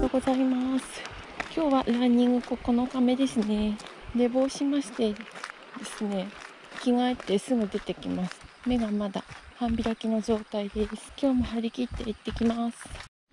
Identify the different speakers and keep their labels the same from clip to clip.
Speaker 1: うございます。今日はランニング9日目ですね。寝坊しましてですね、着替えてすぐ出てきます。目がまだ半開きの状態です。今日も張り切って行ってきます。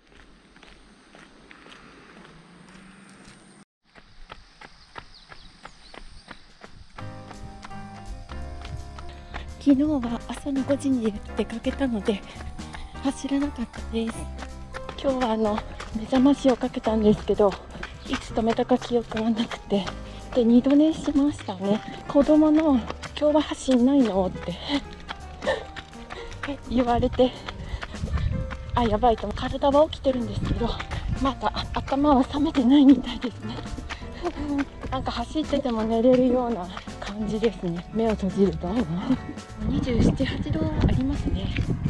Speaker 1: 昨日は朝の5時に出かけたので走らなかったです。今日は目覚ましをかけたんですけど、いつ止めたか記憶がなくて、で二度寝しましたね。子供の今日は走んないのって言われて、やばいと、体は起きてるんですけどまだ頭は覚めてないみたいですねなんか走ってても寝れるような感じですね。目を閉じると27、8度ありますね。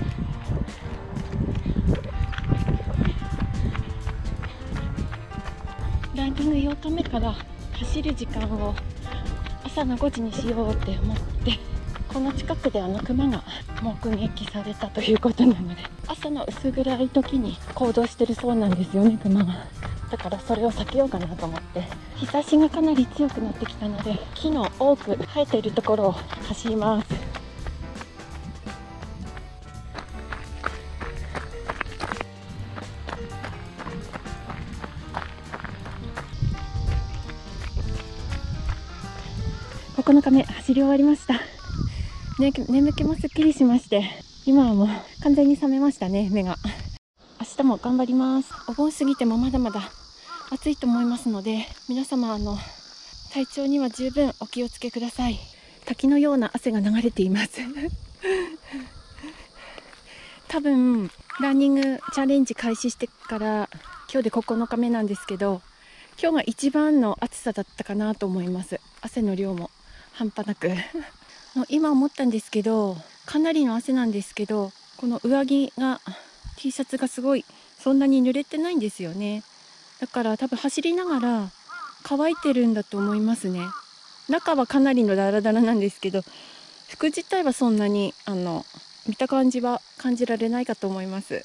Speaker 1: ランニング8日目から走る時間を朝の5時にしようって思って、この近くでクマが目撃されたということなので、朝の薄暗い時に行動してるそうなんですよね、クマが。だからそれを避けようかなと思って、日差しがかなり強くなってきたので、木の多く生えているところを走ります。9日目走り終わりました。眠気もすっきりしまして、今はもう完全に覚めましたね、目が。明日も頑張ります。お盆過ぎてもまだまだ暑いと思いますので、皆様体調には十分お気をつけください。滝のような汗が流れています多分ランニングチャレンジ開始してから今日で9日目なんですけど、今日が一番の暑さだったかなと思います。汗の量も半端なく今思ったんですけど、かなりの汗なんですけど、この上着が T シャツがすごいそんなに濡れてないんですよね。だから多分走りながら乾いてるんだと思いますね。中はかなりのダラダラなんですけど、服自体はそんなに見た感じは感じられないかと思います